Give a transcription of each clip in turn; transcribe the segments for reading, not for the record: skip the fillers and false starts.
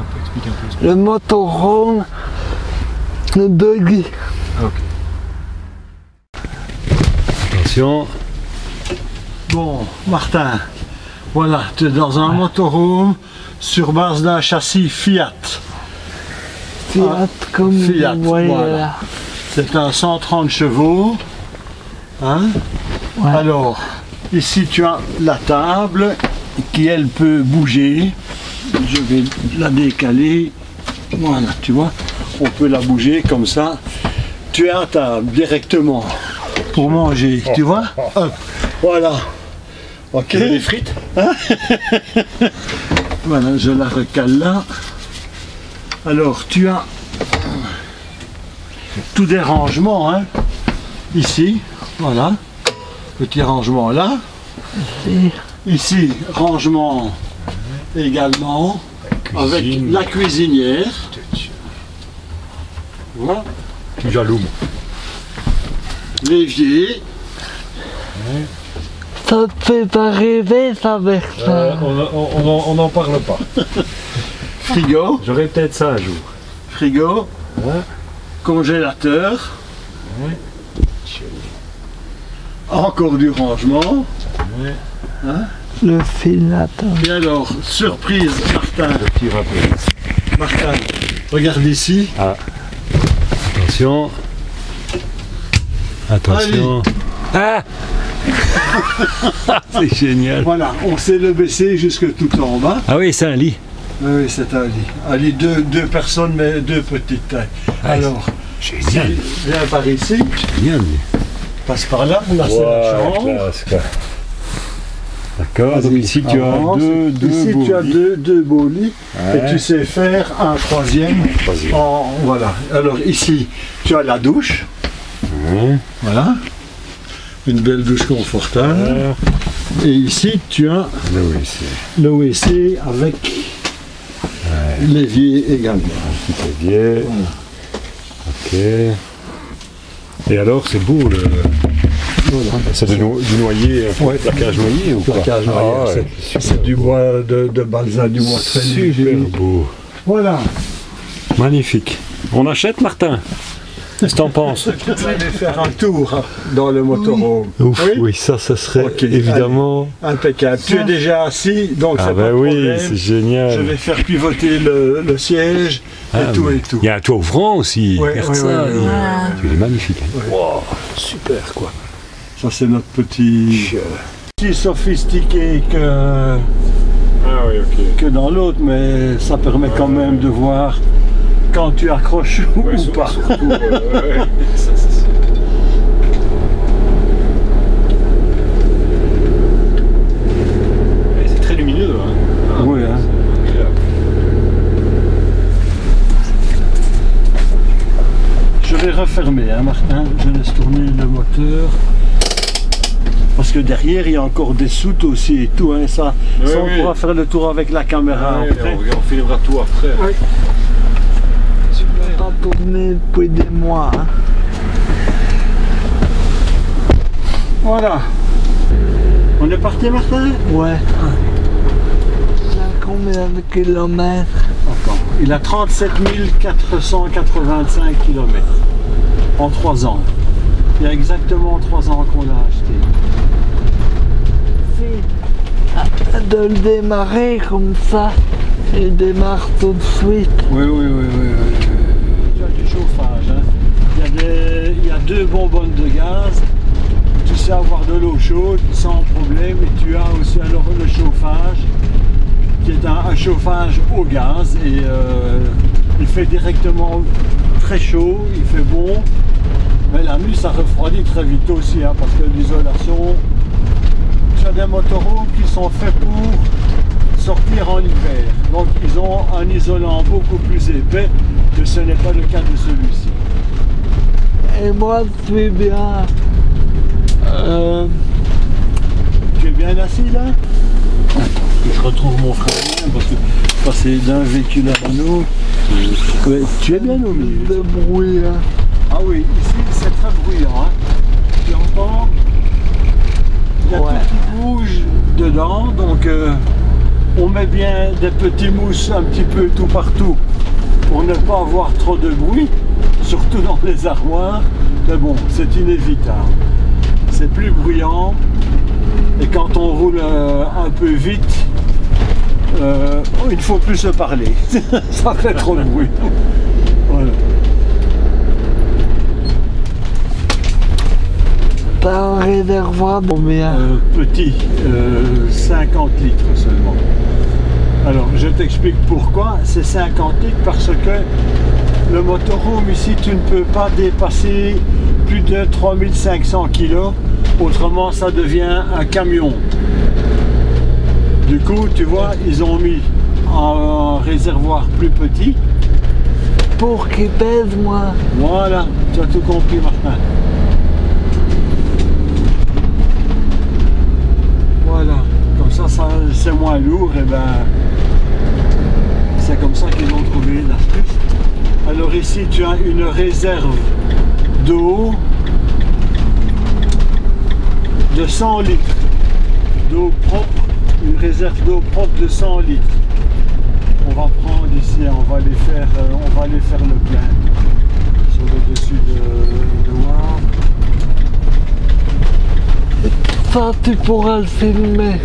Explique un peu. Le motorhome, le buggy. Ok. Attention. Bon, Martin, voilà, tu es dans un motorhome sur base d'un châssis Fiat. Fiat, comme Fiat, vous voyez voilà. là. C'est un 130 chevaux. Hein? Ouais. Alors, ici tu as la table qui elle peut bouger. Je vais la décaler. Voilà, tu vois, on peut la bouger comme ça. Tu as à table directement pour manger, tu vois. Hop, voilà. Ok. Tu veux des frites? Voilà, je la recale là. Alors, tu as tous des rangements, hein, ici, voilà, petit rangement là. Ici, rangement également, avec la cuisinière. Voilà. Tu jaloux. L'évier. Ça te fait pas rêver ça avec ça. On n'en parle pas. Frigo. J'aurai peut-être ça un jour. Frigo. Ouais. Congélateur. Ouais. Encore du rangement. Ouais. Hein? Le filateur. Et alors, surprise, Martin. Petit rappel. Martin, regarde ici. Ah. Attention. Attention. Ah. C'est génial. Voilà, on sait le baisser jusque tout en bas. Ah oui, c'est un lit. Oui, c'est un lit. Un lit deux personnes, mais deux petites tailles. Ah, Alors, Génial. viens par ici, Génial. passe par là, là c'est la chambre. Classe, quoi. D'accord, donc Vas-y, ici tu as avance. deux Ici beaux tu as lits. deux beaux lits Ouais. et tu sais faire un troisième. Voilà. Alors ici tu as la douche. Ouais. Voilà. Une belle douche confortable. Et ici tu as Là, oui, c'est le WC avec l'évier également. petit évier. Ok. Et alors, c'est beau, Voilà. c'est du noyer, Ouais. placage noyer ou quoi? Placage Ah, noyer, ouais, c'est du bois de balsa, du bois très léger. super beau. Voilà. Magnifique. On achète, Martin? Qu'est-ce que t'en penses? Tu peux aller faire un tour dans le motorhome. Ouf, Oui. oui, ça serait Ok, évidemment. Impeccable. Tu es déjà assis, donc Ah c'est bah pas de oui, problème. c'est Je génial. vais faire pivoter le siège Ah, et tout mais et tout. Il y a un toit ouvrant aussi. Ouais, regarde ouais, ça. ouais, ouais, Il est magnifique. Hein. Ouais. Wow, super quoi. Ça c'est notre petit... Si sophistiqué Ah oui, ok. que dans l'autre, mais ça permet quand même de voir quand tu accroches ou pas. Surtout, ça, c'est sûr. C'est très lumineux. Hein. Ah, Oui, hein. c'est agréable. Je vais refermer, hein, Martin. Je laisse tourner le moteur. Parce que derrière, il y a encore des soutes aussi et tout. Hein, ça, Oui, ça, on oui. pourra faire le tour avec la caméra Ouais, après. on filmera tout après. Oui. Pas tourné depuis des mois. Hein. Voilà. On est parti, Martin? Ouais. Ça a combien de kilomètres? Attends. Il a 37 485 km en 3 ans. Il y a exactement 3 ans qu'on l'a acheté. Si. De le démarrer comme ça, il démarre tout de suite. Oui. Tu as du chauffage. Hein. Il y a 2 bonbonnes de gaz. Tu sais avoir de l'eau chaude sans problème. Et tu as aussi alors le chauffage qui est un chauffage au gaz. Et il fait directement très chaud, il fait bon. Mais la nuit, ça refroidit très vite aussi, hein, parce que l'isolation, tu as des motorhomes qui sont faits pour sortir en hiver. Donc, ils ont un isolant beaucoup plus épais que ce n'est pas le cas de celui-ci. Et moi, je suis bien. Tu es bien assis là? Attends, que je retrouve mon frère parce que passer d'un véhicule à un autre. Ouais, tu es bien au milieu. de bruit. Hein. Ah oui, ici c'est très bruyant. Hein. Tu entends? Il y a Ouais. tout qui bouge dedans, donc On met bien des petits mousses un petit peu tout partout pour ne pas avoir trop de bruit, surtout dans les armoires. Mais bon, c'est inévitable. C'est plus bruyant. Et quand on roule un peu vite, il ne faut plus se parler. Ça fait trop de bruit. Voilà. T'as un réservoir de combien? Petit, 50 litres seulement. Alors, je t'explique pourquoi. C'est 50 litres parce que le motorhome ici, tu ne peux pas dépasser plus de 3500 kg. Autrement, ça devient un camion. Du coup, tu vois, ils ont mis un réservoir plus petit. Pour qu'il pèse moins. Voilà, tu as tout compris, Martin. Voilà, comme ça c'est moins lourd, et ben c'est comme ça qu'ils ont trouvé l'astuce. Alors ici, tu as une réserve d'eau de 100 litres d'eau propre, une réserve d'eau propre de 100 litres. On va prendre ici, on va aller faire le plein sur le dessus de Ward. Ça, tu pourras le filmer.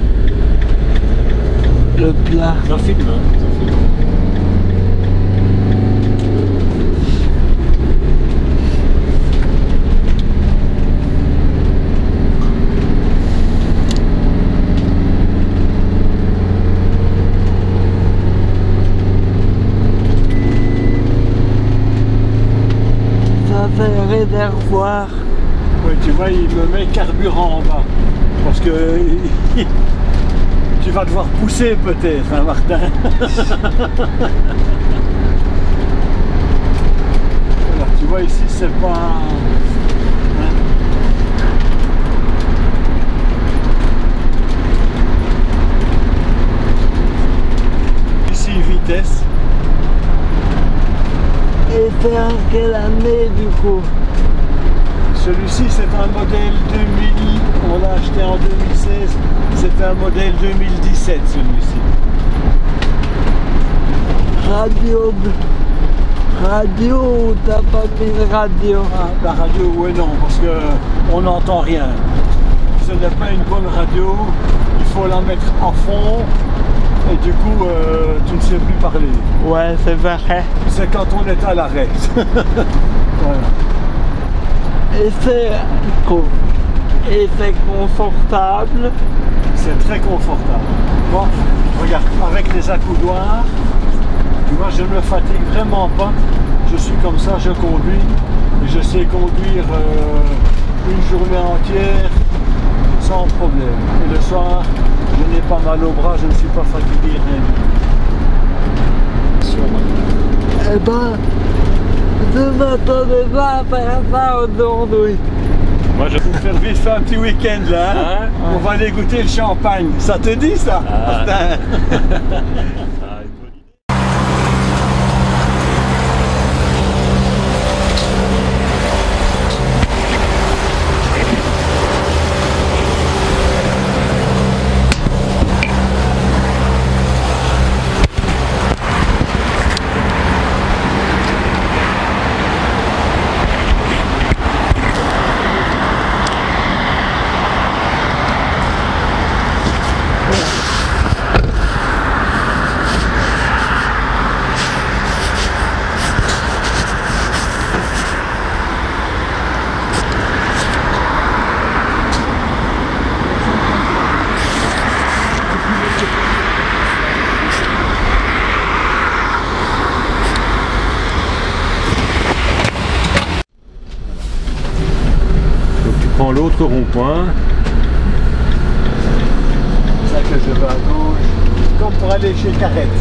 Le plat. Ça filme, hein, ça filme. Ça, c'est le réservoir. Oui, tu vois, il me met carburant en bas. Parce que tu vas devoir pousser peut-être, hein, Martin. Voilà, tu vois ici, c'est pas... hein. Ici, vitesse. Et c'est en quelle année du coup? Celui-ci, c'est un modèle 2000, on l'a acheté en 2016, c'est un modèle 2017 celui-ci. Radio ou t'as pas mis de radio? Ah, la radio, oui non, parce qu'on n'entend rien. Ce n'est pas une bonne radio, il faut la mettre à fond et du coup, tu ne sais plus parler. Ouais, c'est vrai. C'est quand on est à l'arrêt. Voilà. Et c'est confortable. C'est très confortable. Bon, regarde, avec les accoudoirs, tu vois, je ne me fatigue vraiment pas. Je suis comme ça, je conduis. Et je sais conduire une journée entière sans problème. Et le soir, je n'ai pas mal au bras, je ne suis pas fatigué, rien du tout. Eh ben, je m'attendais pas à faire ça aujourd'hui. Moi, je... Pour faire vite, faire un petit week-end là, hein. Hein? On va aller goûter le champagne. Ça te dit ça, Martin? Ah, une bonne idée. Prends l'autre rond-point. C'est ça que je vais à gauche, comme pour aller chez Carrette.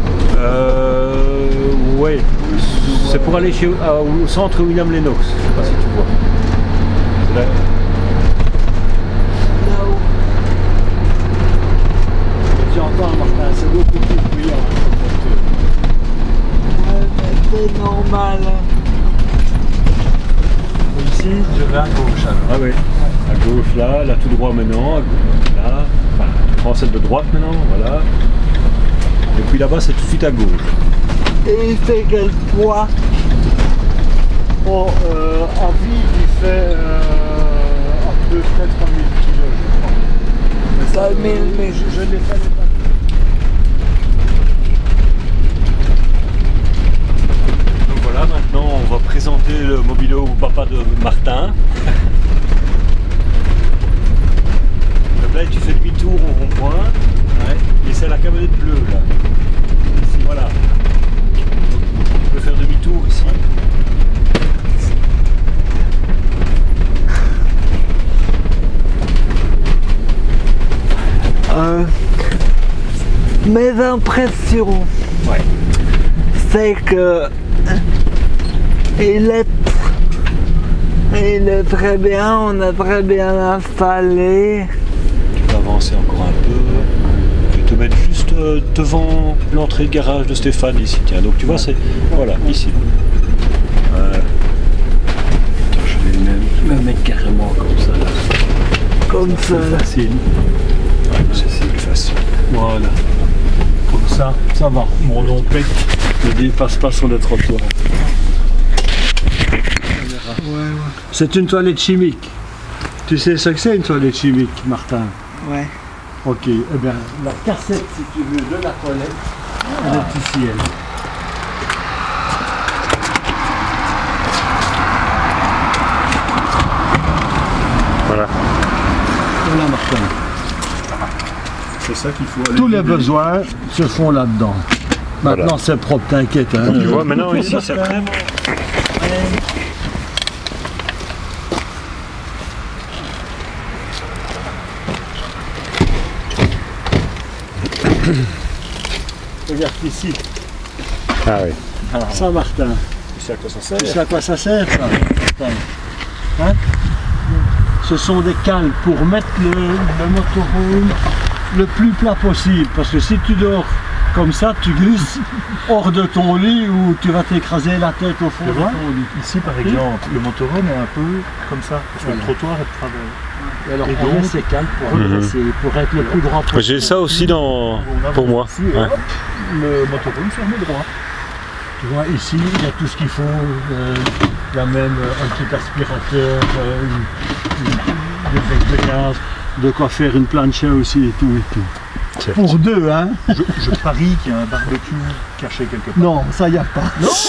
Ouais. C'est pour aller au centre William Lennox. Je sais pas si tu vois. C'est là. Là-haut. Tu entends, Martin, c'est beaucoup plus bruyant. Ouais, mais c'est normal. Ici, je vais à gauche alors. Ah oui. À gauche là tout droit maintenant. À gauche, là. Enfin, prends celle de droite maintenant, voilà. Et puis là-bas, c'est tout de suite à gauche. Et il fait quel poids? Bon, en vide, il fait à peu près 3000 kg, je crois. Mais ça, 3000, mais je ne l'ai pas. Donc voilà, maintenant on va présenter le mobilo au papa de Martin. Donc là tu fais demi-tour au rond-point, ouais, et c'est la camionnette bleue là. Ici, voilà. Donc, tu peux faire demi-tour ici. Mes impressions, Ouais. c'est que il est très bien, on a très bien installé. Tu peux avancer encore un peu. Je vais te mettre juste devant l'entrée de garage de Stéphane ici. Tiens, donc tu vois, c'est. Voilà, ici. Attends, je vais me mettre carrément comme ça là. Comme ça. C'est facile. Ouais, c'est plus facile. Voilà. Comme ça va. Mon ompec ne dépasse pas sur le trottoir. C'est une toilette chimique. Tu sais ce que c'est une toilette chimique, Martin? Ouais. Ok. Eh bien, la cassette, si tu veux, de la toilette, elle est ici, elle. Voilà. Voilà, Martin. C'est ça qu'il faut aller. Tous les besoins se font là-dedans. Maintenant, Voilà. c'est propre, t'inquiète. Hein. Tu vois, maintenant ici, c'est vraiment. Regarde ici. Ah oui. Ça, Martin. Tu sais à quoi ça sert? Tu sais à quoi ça sert, ça, Martin? Hein? Ce sont des cales pour mettre le motorhome le plus plat possible. Parce que si tu dors comme ça, tu glisses hors de ton lit ou tu vas t'écraser la tête au fond de ton lit. Ici par exemple, le motorhome est un peu comme ça, parce que le trottoir est de travers. Et alors, Et on donc, met ces cales pour Mhm. redresser, pour être le plus droit possible. J'ai ça aussi dans. On a Pour moi. ici, et Ouais. hop, le motorhome se remet droit. Tu vois, ici, il y a tout ce qu'il faut. Il y a même un petit aspirateur, des becs de gaz, de quoi faire une plancha aussi et tout et tout. Tiens. Pour deux, hein? Je parie qu'il y a un barbecue caché quelque part. Non, ça y a pas.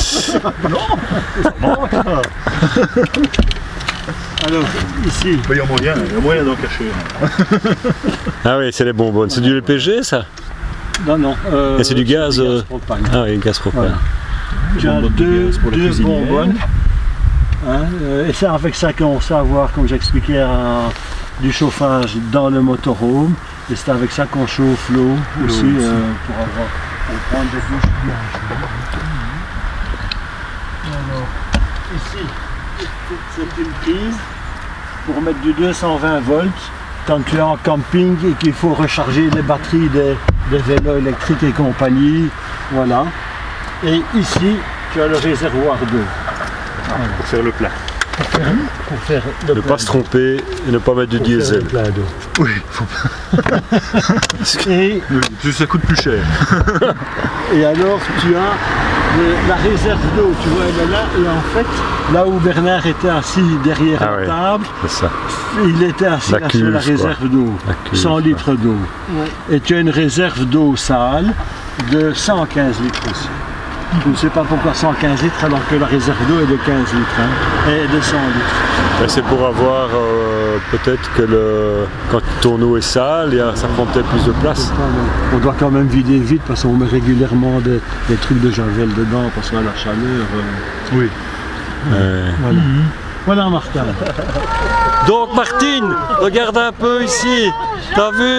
Alors, ici, Il y a moyen d'en cacher. Ah oui, c'est les bonbonnes. C'est du LPG ça? non. Et c'est du gaz, propane. Ah oui, gaz propane. Voilà. Tu as bonbonnes de deux gaz pour la cuisine bonbonnes. Hein, et c'est avec ça qu'on sait avoir, comme j'expliquais, du chauffage dans le motorhome. Et c'est avec ça qu'on chauffe l'eau aussi pour prendre des douches bien chaudes. Alors, ici, c'est une prise pour mettre du 220 volts quand tu es en camping et qu'il faut recharger les batteries des vélos électriques et compagnie. Voilà. Et ici, tu as le réservoir d'eau. Pour faire le plat. Pour faire le Ne pas se tromper et ne pas mettre du diesel. plein d'eau. Oui, faut pas. Et, Ça coûte plus cher. et alors, tu as la réserve d'eau, tu vois, elle est là. Et en fait, là où Bernard était assis derrière Ah la ouais. table, C'est ça. il était assis La là sur la cuve, quoi. réserve d'eau. La cuve, 100 litres d'eau. Et tu as une réserve d'eau sale de 115 litres aussi. Je ne sais pas pourquoi 115 litres alors que la réserve d'eau est de 15 litres, hein, et de 100 litres. Mais c'est pour avoir peut-être que quand ton eau est sale, ça prend peut-être plus de place. On doit quand même vider vite parce qu'on met régulièrement des trucs de javel dedans parce que la chaleur. Oui. Voilà. Voilà, Martin. Donc Martine, regarde un peu ici. T'as vu?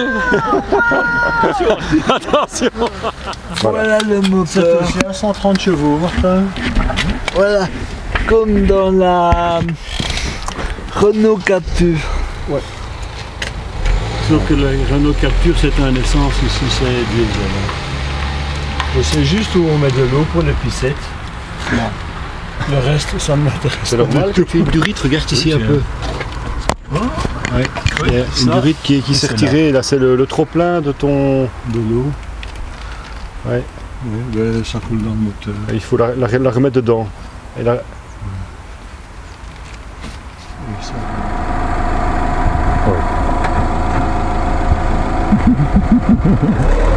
Attention. Voilà le C'est moteur. aussi à 130 chevaux, Martin. Voilà. Comme dans la Renault Captur. Sauf que le Renault Captur c'est un essence, ici c'est diesel. Et c'est juste où on met de l'eau pour les pissettes. Le reste, ça ne m'intéresse pas. C'est normal que tu aies du rythme, regarde ici un peu. Ouais. Il y a une durite qui s'est c'est retirée. Là, c'est le trop-plein de ton... De l'eau. Ouais. Oui, ben, ça coule dans le moteur. Il faut la remettre dedans. Et là... Oui, ça. Ouais.